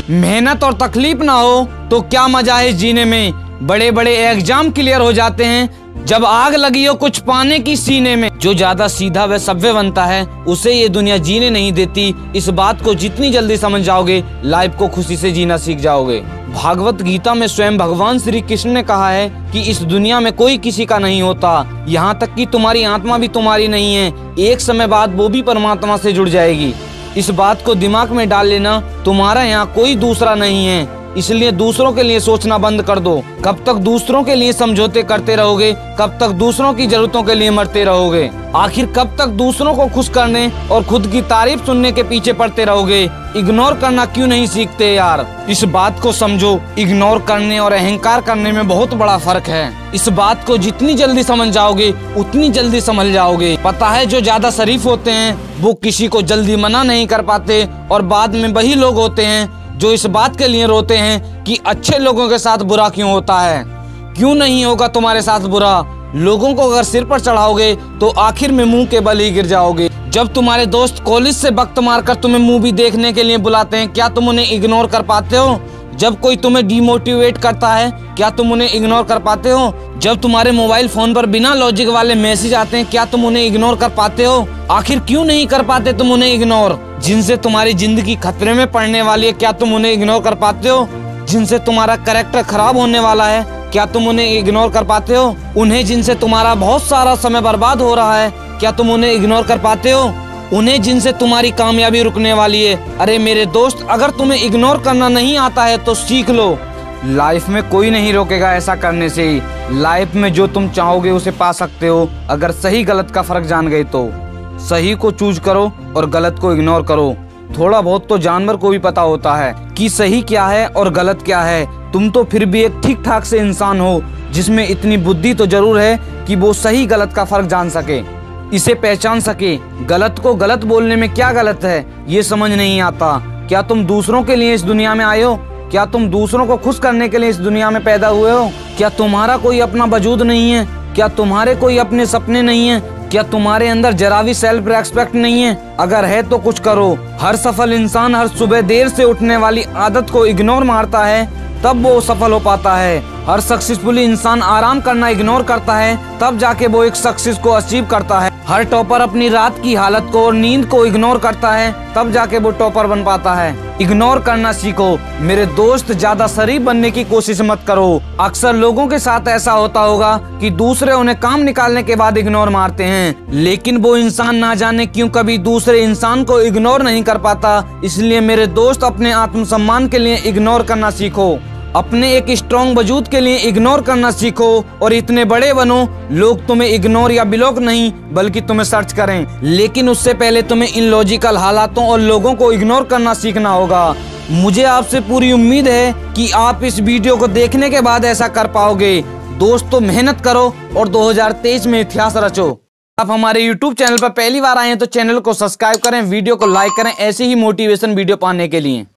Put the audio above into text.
मेहनत और तकलीफ ना हो तो क्या मजा है जीने में। बड़े बड़े एग्जाम क्लियर हो जाते हैं जब आग लगी हो कुछ पाने की सीने में। जो ज्यादा सीधा व सभ्य बनता है उसे ये दुनिया जीने नहीं देती। इस बात को जितनी जल्दी समझ जाओगे लाइफ को खुशी से जीना सीख जाओगे। भागवत गीता में स्वयं भगवान श्री कृष्ण ने कहा है कि इस दुनिया में कोई किसी का नहीं होता, यहाँ तक कि तुम्हारी आत्मा भी तुम्हारी नहीं है। एक समय बाद वो भी परमात्मा से जुड़ जाएगी। इस बात को दिमाग में डाल लेना, तुम्हारा यहाँ कोई दूसरा नहीं है। इसलिए दूसरों के लिए सोचना बंद कर दो। कब तक दूसरों के लिए समझौते करते रहोगे? कब तक दूसरों की जरूरतों के लिए मरते रहोगे? आखिर कब तक दूसरों को खुश करने और खुद की तारीफ सुनने के पीछे पड़ते रहोगे? इग्नोर करना क्यों नहीं सीखते यार? इस बात को समझो, इग्नोर करने और अहंकार करने में बहुत बड़ा फर्क है। इस बात को जितनी जल्दी समझ जाओगे उतनी जल्दी संभल जाओगे। पता है जो ज्यादा शरीफ होते हैं वो किसी को जल्दी मना नहीं कर पाते, और बाद में वही लोग होते हैं जो इस बात के लिए रोते हैं कि अच्छे लोगों के साथ बुरा क्यों होता है। क्यों नहीं होगा तुम्हारे साथ बुरा? लोगों को अगर सिर पर चढ़ाओगे तो आखिर में मुंह के बल ही गिर जाओगे। जब तुम्हारे दोस्त कॉलेज से वक्त मारकर तुम्हें मूवी देखने के लिए बुलाते हैं, क्या तुम उन्हें इग्नोर कर पाते हो? जब कोई तुम्हें डिमोटिवेट करता है, क्या तुम उन्हें इग्नोर कर पाते हो? जब तुम्हारे मोबाइल फोन पर बिना लॉजिक वाले मैसेज आते हैं, क्या तुम उन्हें इग्नोर कर पाते हो? आखिर क्यों नहीं कर पाते तुम उन्हें इग्नोर? जिनसे तुम्हारी जिंदगी खतरे में पड़ने वाली है, क्या तुम उन्हें इग्नोर कर पाते हो? जिनसे तुम्हारा कैरेक्टर खराब होने वाला है, क्या तुम उन्हें इग्नोर कर पाते हो? उन्हें जिनसे तुम्हारा बहुत सारा समय बर्बाद हो रहा है, क्या तुम उन्हें इग्नोर कर पाते हो? उन्हें जिनसे तुम्हारी कामयाबी रुकने वाली है। अरे मेरे दोस्त, अगर तुम्हें इग्नोर करना नहीं आता है तो सीख लो। लाइफ में कोई नहीं रोकेगा ऐसा करने से ही। लाइफ में जो तुम चाहोगे उसे पा सकते हो, अगर सही गलत का फर्क जान गए तो। सही को चूज करो और गलत को इग्नोर करो। थोड़ा बहुत तो जानवर को भी पता होता है कि सही क्या है और गलत क्या है। तुम तो फिर भी एक ठीक ठाक से इंसान हो जिसमें इतनी बुद्धि तो जरूर है कि वो सही गलत का फर्क जान सके, इसे पहचान सके। गलत को गलत बोलने में क्या गलत है ये समझ नहीं आता। क्या तुम दूसरों के लिए इस दुनिया में आए हो? क्या तुम दूसरों को खुश करने के लिए इस दुनिया में पैदा हुए हो? क्या तुम्हारा कोई अपना वजूद नहीं है? क्या तुम्हारे कोई अपने सपने नहीं है? क्या तुम्हारे अंदर जरा भी सेल्फ रेस्पेक्ट नहीं है? अगर है तो कुछ करो। हर सफल इंसान हर सुबह देर से उठने वाली आदत को इग्नोर मारता है, तब वो सफल हो पाता है। हर सक्सेसफुल इंसान आराम करना इग्नोर करता है, तब जाके वो एक सक्सेस को अचीव करता है। हर टॉपर अपनी रात की हालत को और नींद को इग्नोर करता है, तब जाके वो टॉपर बन पाता है। इग्नोर करना सीखो मेरे दोस्त। ज्यादा शरीफ बनने की कोशिश मत करो। अक्सर लोगों के साथ ऐसा होता होगा कि दूसरे उन्हें काम निकालने के बाद इग्नोर मारते हैं, लेकिन वो इंसान ना जाने क्यों कभी दूसरे इंसान को इग्नोर नहीं कर पाता। इसलिए मेरे दोस्त, अपने आत्मसम्मान के लिए इग्नोर करना सीखो। अपने एक स्ट्रॉन्ग वजूद के लिए इग्नोर करना सीखो और इतने बड़े बनो लोग तुम्हें इग्नोर या ब्लॉक नहीं बल्कि तुम्हें सर्च करें। लेकिन उससे पहले तुम्हें इन लॉजिकल हालातों और लोगों को इग्नोर करना सीखना होगा। मुझे आपसे पूरी उम्मीद है कि आप इस वीडियो को देखने के बाद ऐसा कर पाओगे। दोस्तों, मेहनत करो और 2023 में इतिहास रचो। आप हमारे YouTube चैनल पर पहली बार आए हैं तो चैनल को सब्सक्राइब करें, वीडियो को लाइक करें ऐसे ही मोटिवेशन वीडियो पाने के लिए।